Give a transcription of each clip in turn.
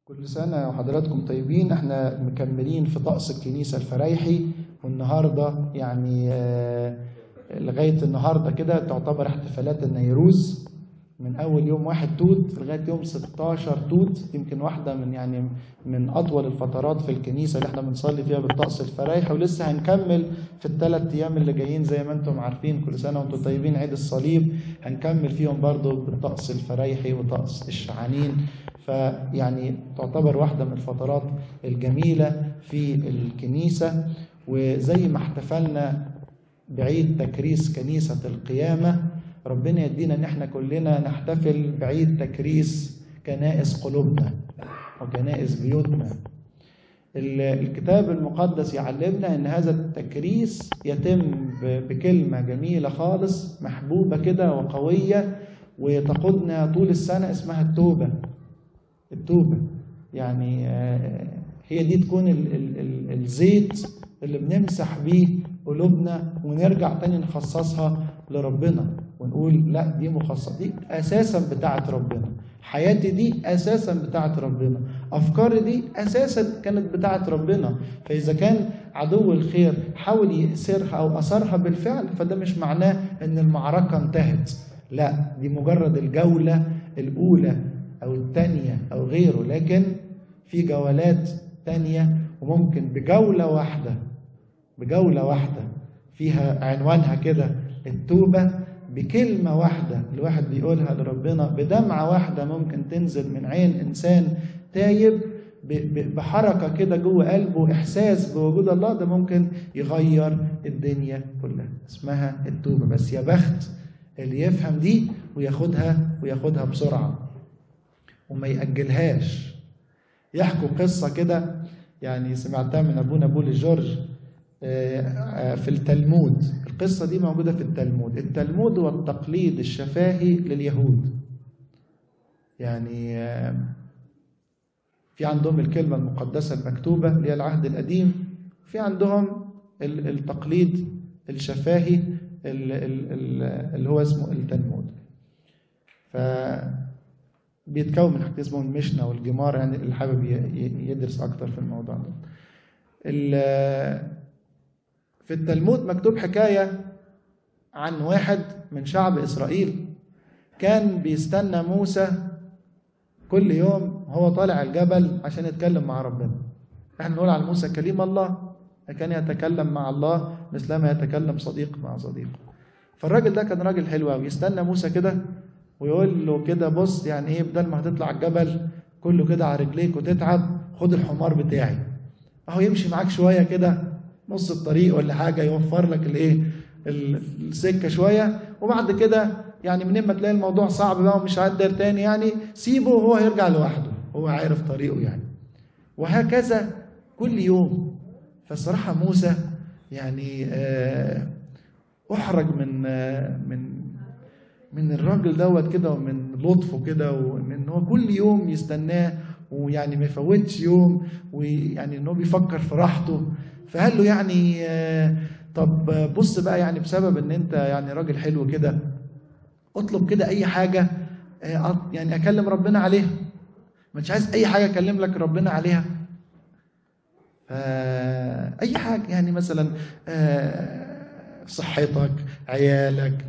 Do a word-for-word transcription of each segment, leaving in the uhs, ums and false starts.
كل سنة وحضراتكم طيبين. احنا مكملين في طقس الكنيسة الفرايحي، والنهاردة يعني آه لغاية النهاردة كده تعتبر احتفالات النيروز من أول يوم واحد توت لغاية يوم ستاشر توت. يمكن واحدة من يعني من أطول الفترات في الكنيسة اللي احنا بنصلي فيها بالطقس الفرايحي، ولسه هنكمل في الثلاث أيام اللي جايين زي ما انتم عارفين. كل سنة وانتم طيبين، عيد الصليب هنكمل فيهم برضو بالطقس الفرايحي وطقس الشعانين. فيعني تعتبر واحدة من الفترات الجميلة في الكنيسة. وزي ما احتفلنا بعيد تكريس كنيسة القيامة، ربنا يدينا ان احنا كلنا نحتفل بعيد تكريس كنائس قلوبنا وكنائس بيوتنا. الكتاب المقدس يعلمنا ان هذا التكريس يتم بكلمة جميلة خالص محبوبة كده وقوية وتقودنا طول السنة، اسمها التوبة. التوبة يعني هي دي تكون ال ال ال الزيت اللي بنمسح بيه قلوبنا ونرجع تاني نخصصها لربنا ونقول لا دي مخصصة، دي أساسا بتاعت ربنا، حياتي دي أساسا بتاعت ربنا، أفكاري دي أساسا كانت بتاعت ربنا. فإذا كان عدو الخير حاول يأسرها أو أثرها بالفعل، فده مش معناه أن المعركة انتهت، لا دي مجرد الجولة الأولى أو الثانية أو غيره، لكن في جولات تانية. وممكن بجولة واحدة بجولة واحدة فيها عنوانها كده التوبة، بكلمة واحدة الواحد بيقولها لربنا، بدمعة واحدة ممكن تنزل من عين إنسان تايب، بحركة كده جوه قلبه إحساس بوجود الله، ده ممكن يغير الدنيا كلها. اسمها التوبة. بس يا بخت اللي يفهم دي وياخدها وياخدها بسرعة وما يأجلهاش. يحكوا قصة كده يعني سمعتها من أبونا بولس جورج في التلمود. القصة دي موجودة في التلمود. التلمود هو التقليد الشفاهي لليهود. يعني في عندهم الكلمة المقدسة المكتوبة اللي هي العهد القديم، في عندهم التقليد الشفاهي اللي هو اسمه التلمود. ف بيتكون من حاجة اسمه المشنة والجمار، يعني اللي حابب يدرس أكتر في الموضوع ده. في التلمود مكتوب حكاية عن واحد من شعب إسرائيل كان بيستنى موسى كل يوم هو طالع الجبل عشان يتكلم مع ربنا. احنا نقول على موسى كليم الله، كان يتكلم مع الله مثلما يتكلم صديق مع صديق. فالراجل ده كان راجل حلو قوي، يستنى موسى كده ويقول له كده بص يعني ايه، بدل ما هتطلع الجبل كله كده على رجليك وتتعب، خد الحمار بتاعي اهو يمشي معاك شويه كده نص الطريق ولا حاجه، يوفر لك الايه السكه شويه، وبعد كده يعني منين ما تلاقي الموضوع صعب بقى ومش قادر تاني يعني سيبه وهو هيرجع لوحده، هو عارف طريقه يعني. وهكذا كل يوم. فالصراحه موسى يعني احرج من من من الراجل دوت كده ومن لطفه كده، ومن هو كل يوم يستناه ويعني ما يفوتش يوم، ويعني انه بيفكر في راحته. فقال له يعني طب بص بقى، يعني بسبب ان انت يعني راجل حلو كده اطلب كده اي حاجه يعني اكلم ربنا عليها، مش عايز اي حاجه اكلم لك ربنا عليها. اي حاجه يعني مثلا صحتك، عيالك،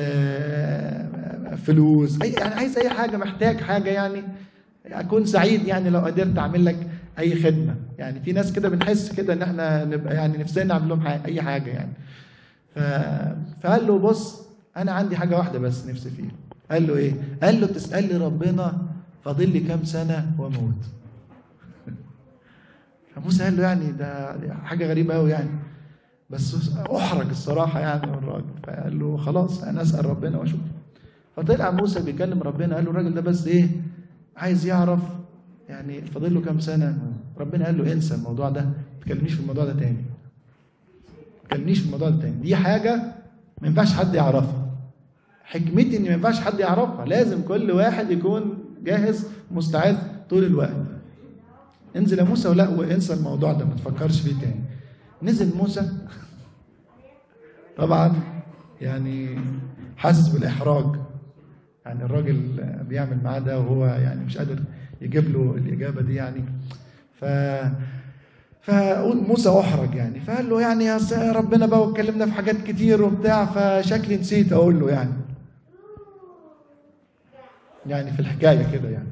فلوس، اي يعني عايز اي حاجه، محتاج حاجه يعني اكون سعيد يعني لو قدرت اعمل لك اي خدمه. يعني في ناس كده بنحس كده ان احنا نبقى يعني نفسنا نعمل لهم اي حاجه يعني. فقال له بص انا عندي حاجه واحده بس نفسي فيها. قال له ايه؟ قال له تسال لي ربنا فاضل لي كام سنه واموت. فموسى قال له يعني ده حاجه غريبه قوي يعني، بس احرج الصراحه يعني من الراجل. فقال له خلاص انا اسال ربنا واشوف. فطلع موسى بيكلم ربنا، قال له الراجل ده بس ايه عايز يعرف يعني فاضل له كام سنه. ربنا قال له انسى الموضوع ده، ما تكلمنيش في الموضوع ده تاني، ما تكلمنيش في الموضوع ده تاني، دي حاجه ما ينفعش حد يعرفها. حكمتي ان ما ينفعش حد يعرفها، لازم كل واحد يكون جاهز مستعد طول الوقت. انزل يا موسى ولا وانسى الموضوع ده ما تفكرش فيه تاني. نزل موسى طبعا يعني حاسس بالاحراج، يعني الراجل بيعمل معاه ده وهو يعني مش قادر يجيب له الاجابه دي يعني. ف فموسى احرج يعني، فقال له يعني يا ربنا بقى واتكلمنا في حاجات كتير وبتاع، فشكلي نسيت اقول له يعني يعني في الحكايه كده يعني.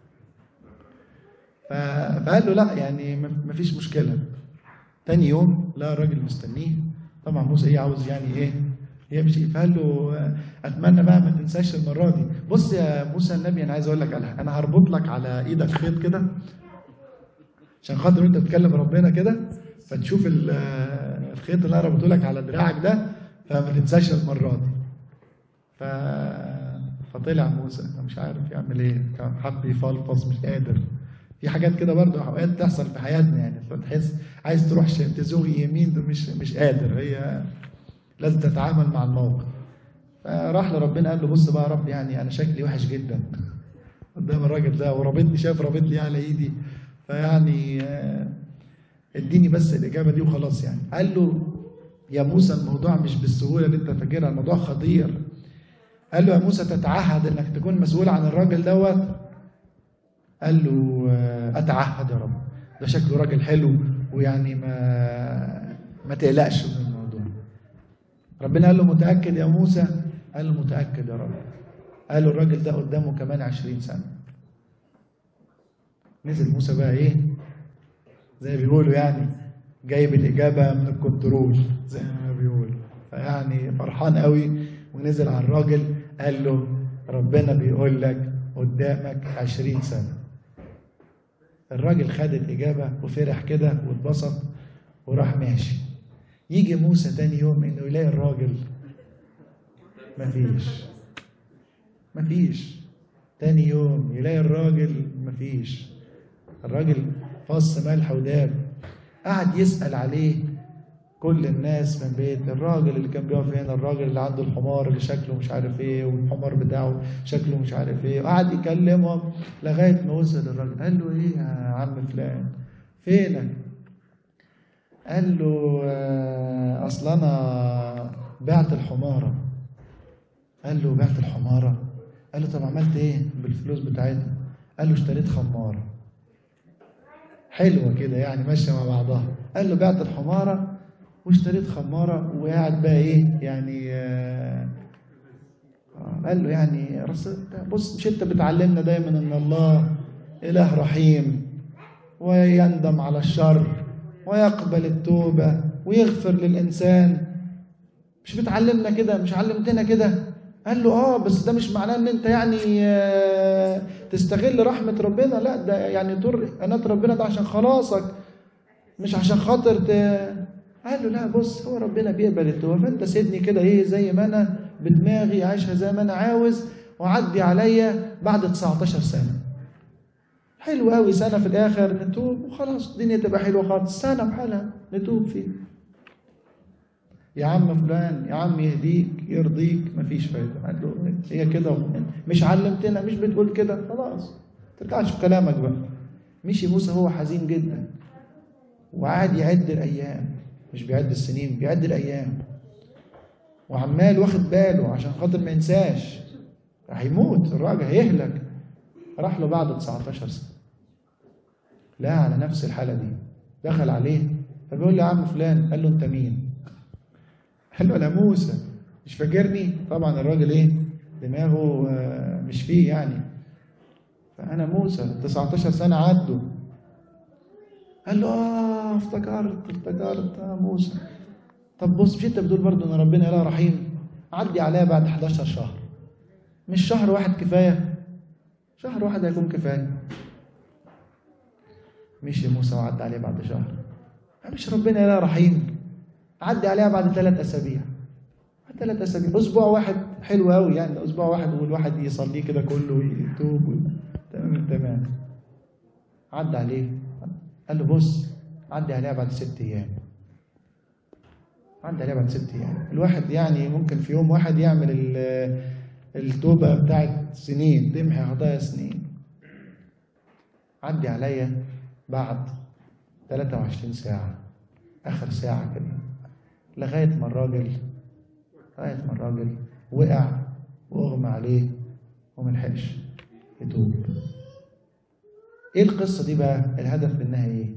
فقال له لا يعني مفيش مشكله. تاني يوم لا الراجل مستنيه، طبعا موسى ايه عاوز يعني ايه يمشي، فقال له اتمنى بقى ما تنساش المره دي. بص يا موسى النبي، انا عايز اقول لك على حاجه، انا هربط لك على ايدك خيط كده عشان خاطر انت بتكلم ربنا كده، فتشوف الخيط اللي انا ربطه لك على دراعك ده، فما تنساش المره دي. ف فطلع موسى مش عارف يعمل ايه، كان حب يفلفص مش قادر. في حاجات كده برضه اوقات تحصل في حياتنا يعني، فتحس عايز تروح تزوغ يمين ده مش مش قادر، هي لازم تتعامل مع الموقف. فراح لربنا قال له بص بقى يا رب، يعني انا شكلي وحش جدا قدام الراجل ده، ورابطني شايف رابطني على ايدي، فيعني اديني بس الاجابه دي وخلاص يعني. قال له يا موسى الموضوع مش بالسهوله اللي انت فاكرها، الموضوع خطير. قال له يا موسى تتعهد انك تكون مسؤول عن الراجل دوت؟ قال له اتعهد يا رب، ده شكله راجل حلو ويعني ما ما تقلقش من الموضوع. ربنا قال له متاكد يا موسى؟ قال له متاكد يا رب. قال له الراجل ده قدامه كمان عشرين سنه. نزل موسى بقى ايه زي ما بيقولوا يعني جايب الاجابه من الكنترول زي ما بيقولوا، فيعني فرحان قوي ونزل على الراجل قال له ربنا بيقول لك قدامك عشرين سنه. الراجل خد الاجابه وفرح كده واتبسط وراح ماشي. يجي موسى تاني يوم انه يلاقي الراجل مفيش مفيش تاني يوم يلاقي الراجل مفيش. الراجل فص ملح وداب، قعد يسأل عليه كل الناس من بيت الراجل اللي كان بيقف هنا، الراجل اللي عنده الحمار اللي شكله مش عارف ايه والحمار بتاعه شكله مش عارف ايه، وقعد يكلمهم لغايه ما وصل للراجل. قال له ايه يا عم فلان فينك؟ قال له اصل انا بعت الحماره. قال له بعت الحماره؟ قال له طب عملت ايه بالفلوس بتاعتها؟ قال له اشتريت خماره حلوه كده يعني ماشيه مع بعضها. قال له بعت الحماره واشتريت خماره وقاعد بقى ايه يعني آه قال له يعني بص مش انت بتعلمنا دايما ان الله اله رحيم ويندم على الشر ويقبل التوبه ويغفر للانسان، مش بتعلمنا كده؟ مش علمتنا كده؟ قال له اه بس ده مش معناه ان انت يعني آه تستغل رحمه ربنا، لا ده يعني طر قناه ربنا ده عشان خلاصك مش عشان خاطر ت... قال له لا بص هو ربنا بيقبل التوبه، فانت سيبني كده ايه زي ما انا بدماغي عايشها زي ما انا عاوز، وعدي عليا بعد تسعتاشر سنه. حلو قوي سنه في الاخر نتوب وخلاص الدنيا تبقى حلوه خالص، سنه بحالها نتوب فيها. يا عم فلان يا عم يهديك يرضيك مفيش فايده. قال له هي كده مش علمتنا مش بتقول كده؟ خلاص ترجعش في كلامك بقى. مشي موسى هو حزين جدا وقعد يعد الايام، مش بيعد السنين بيعد الايام، وعمال واخد باله عشان خاطر ما ينساش هيموت الراجل هيهلك. راح له بعد تسعتاشر سنه لا على نفس الحاله دي، دخل عليه فبيقول له يا عم فلان. قال له انت مين؟ قال له انا موسى مش فاكرني؟ طبعا الراجل ايه دماغه مش فيه يعني، فانا موسى تسعتاشر سنه عدوا. قال له اه افتكرت افتكرت اه موسى. طب بص مش انت بتقول برضه ان ربنا اله رحيم؟ عدي عليا بعد حداشر شهر، مش شهر واحد كفايه؟ شهر واحد هيكون كفايه. مشي موسى وعدى عليه بعد شهر. مش ربنا اله رحيم؟ عدي عليها بعد ثلاث اسابيع. ثلاث اسابيع اسبوع واحد حلو قوي يعني، اسبوع واحد والواحد يصلي كده كله ويتوب تمام تمام. عدى عليه قال له بص عدي عليها بعد ست ايام. عدى عليها بعد ست ايام. الواحد يعني ممكن في يوم واحد يعمل التوبه بتاعت سنين تمحي خطايا سنين. عدي عليا بعد ثلاثة وعشرين ساعه، اخر ساعه كده، لغايه ما الراجل لغايه ما الراجل وقع واغمى عليه وملحقش يتوب. ايه القصه دي بقى؟ الهدف منها ايه؟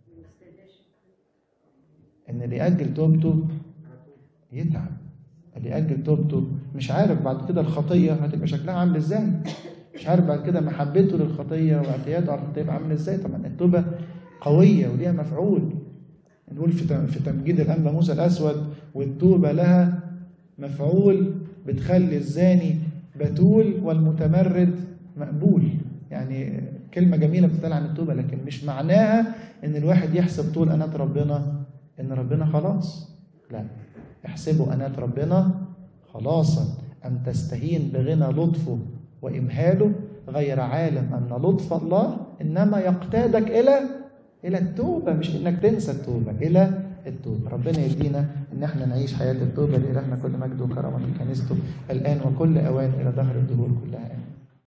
ان اللي يأجل توبته يتعب. اللي يأجل توبته مش عارف بعد كده الخطيه هتبقى شكلها عامل ازاي، مش عارف بعد كده محبته للخطيه واعتياده على الخطيه عامل ازاي. طبعا التوبه قويه وليها مفعول. نقول في في تمجيد الانبا موسى الاسود، والتوبه لها مفعول بتخلي الزاني بتول والمتمرد مقبول. يعني كلمه جميله بتتقال عن التوبه، لكن مش معناها ان الواحد يحسب طول انات ربنا ان ربنا خلاص. لا، احسبوا انات ربنا خلاصا ان تستهين بغنى لطفه وامهاله، غير عالم ان لطف الله انما يقتادك الى الى التوبه، مش انك تنسى التوبه، الى التوبه. ربنا يدينا ان احنا نعيش حياه التوبه. لإلهنا كل مجد وكرامه في كنيسته الان وكل اوان الى دهر الدهور كلها.